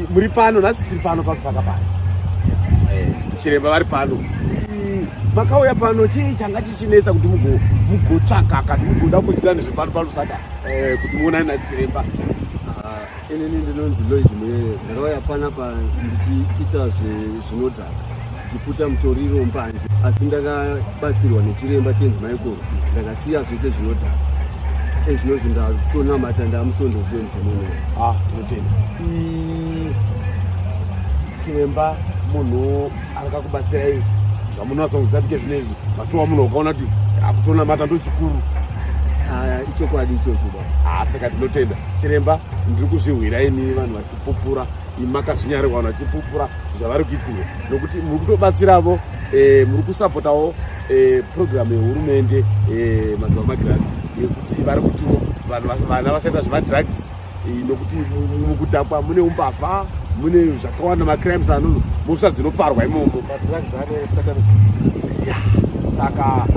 muri pano nhasi tiri pano pakusaka pano chiremba vari pano makauya pano chii changa chichinetsa kuti mugotsvaka kana mugoda kuzira nezvepano palusaka kuti muonane nachiremba? Inini ndinonzi Lloyd Muyere, ndakauya panapa ndichiita zvinodhaka, ndichiputa mutoriro mbanje, asi ndakabatsirwa nechiremba Tenzi Maikoro, ndakasiya zvese zvinodhaka. Zvinozvi ndatonamata ndamusondozvenzi muno. Ndinotenda. Chiremba munhu akakubatsirai zvamunotsongoziva kuti zvinezvi matova munhu ukaona kuti akutonamata ndo chikuru. Ichokwadi ichocho ba. Saka ndinotenda chiremba, ndiri kuzvihwira ini vanhu vachipupura, makazvinyarirwa vanhu vachipupura zvavari kuitirwa, nokuti muri kutobatsiravo, muri kusapotawo programu yehurumende mazuva magirazi yekuti vari kuti vana vasaita zvemadrugs, nokuti mukudhakwa mune umbavha, mune zvakawanda macrimes mhosva dzinoparwa imomo madrugs anosaka. Saka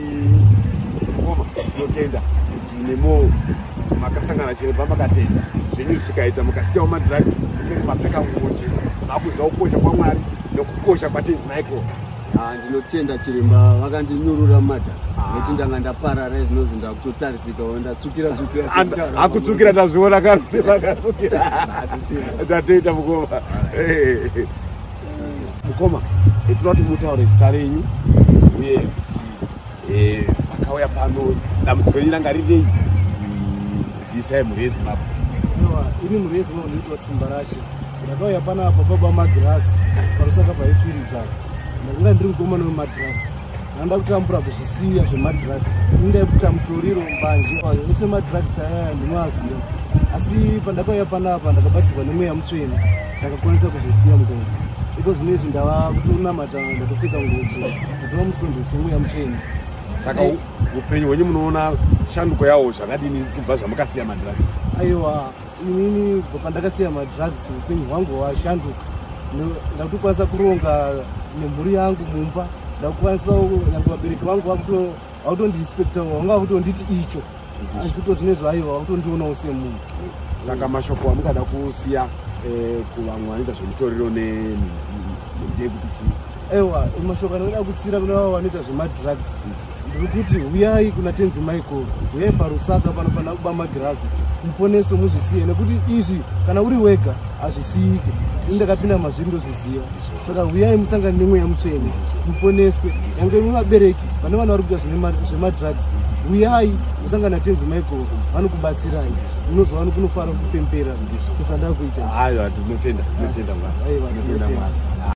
tinotenda kuti nemo makasangana chiremba makatenda zvenyu zvikaita mukasiyawo madrugs, kunenge mapfeka nguo chena, makuziva kukosha kwaMwari nokukosha kwaTenzi Maikoro. Ndinotenda chiremba, vakandinyorora mumadhaka nekuti ndanga ndaparara, zvinozvi ndakutotarisikawo ndatsukira akutsukira ndazviona ndatenda mukoma. Mukoma, tinoda kuti mutaure zita renyu uye makauya pano, dambudziko renyu ranga rirei? Zisai murezi mapo. Ini murezi mapo ndinoitwa Simba Rashe, ndakauya panapa paba magirazi parusaka paifiridzaka, ndakanga ndiri mukomana wemadrugs, ndanda kutambura kuzvisiya zvemadrugs, ndaikuta mutoriro mbanje ese madrugs aya ndinoaziva, asi pandakauya panapa ndakabatsirwa nemweya mutsvene ndakakwanisa kuzvisiya mukomana. Iko zvinezvi ndava kutonamata, ndatopfeka nguo chena, ndatova musondisi mweya mutsvene. Saka upenyu hwenyu munoona shanduko yawo zvakadini kubva zvamukasiya madrugs? Aiwa, inini pandakasiya madrugs upenyu hwangu hwashanduka, ndakutokwanisa kuronga nemhuri yangu mumba, ndakukwanisa nyangwe vabereki vangu vakutondirespekta, vanga vakutonditi icho, asi ko zvinezvi aiwa vakutondionawo semunhu. Saka mashoko amungada kusiya kuvamwe vanoita zvemutoriro ndekuti chii? Aiwa, mashoko anoda kusiyira kune vavo vanoita zvemadrugs ndiri kuti uyai kuna Tenzi Maikoro, uyai parusaka pano pana kuba magirazi, muponeso muzvisiye, nekuti izvi kana uri wega hazvisiyike. Ini ndakapinda mazviri ndozviziva, saka uyai musangane nemweya mutsvene muponeswe, yange muvabereki vane vana vari kuita zvemadrugs, uyai musangane naTenzi Maikoro, vanokubatsirai, munozova kunofara kupempera sezvandava kuita. Aiwa, tinotenda Mwari.